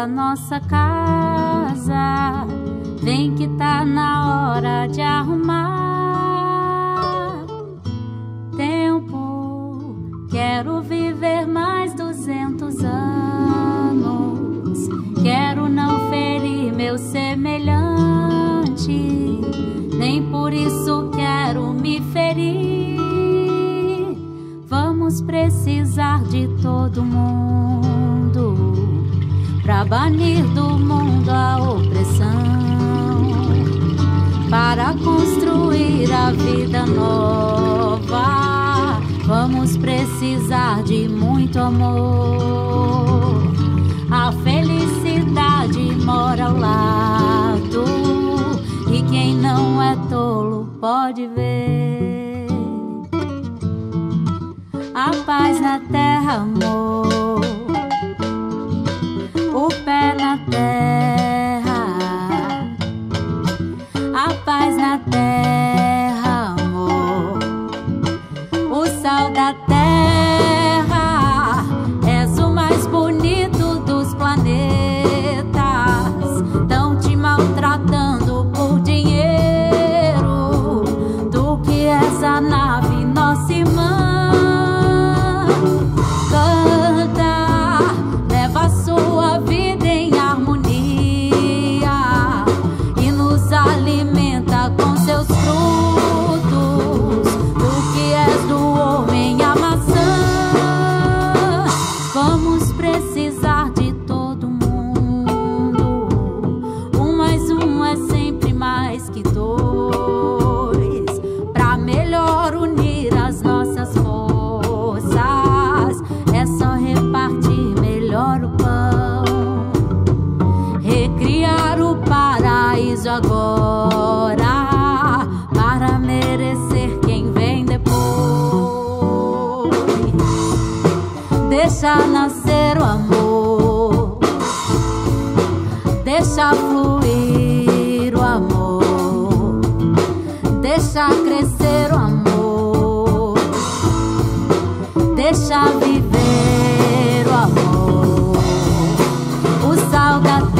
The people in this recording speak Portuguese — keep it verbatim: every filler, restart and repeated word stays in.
da nossa casa. Vem que tá na hora de arrumar. Tempo, quero viver mais duzentos anos. Quero não ferir meu semelhante, nem por isso quero me ferir. Vamos precisar de todo mundo pra banir do mundo a opressão, para construir a vida nova. Vamos precisar de muito amor. A felicidade mora ao lado, e quem não é tolo pode ver. A paz na terra, amor, o pé na terra. A paz na terra, amor, o sal da terra. És o mais bonito dos planetas. Tão te maltratando por dinheiro. Tu que és a nave, nossa irmã. Com seus frutos, tu que és do homem a maçã. Vamos precisar de todo mundo. Um mais um é sempre mais que dois, pra melhor unir as nossas forças. É só repartir melhor o pão, recriar o paraíso agora, para merecer quem vem depois. Deixa nascer o amor, deixa fluir o amor, deixa crescer o amor, deixa viver o amor. O sal da